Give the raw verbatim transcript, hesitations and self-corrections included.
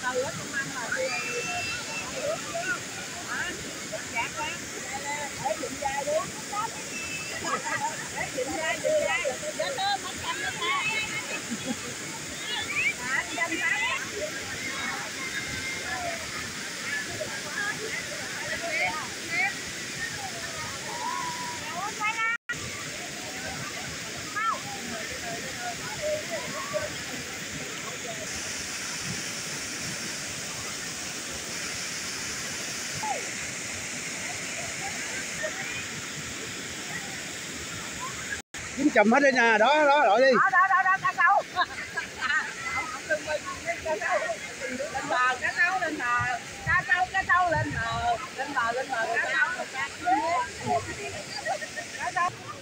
từ á con ăn là thì chặt ra để dựng dây đi, để dựng dây dựng dây để nó mất canh nó ra à danh phá dính chùm hết đi nè, đó đó đội đi. đó đó đó đó cá sấu lên bờ cá sấu lên bờ cá sấu cá sấu lên bờ lên bờ lên bờ cá sấu cá sấu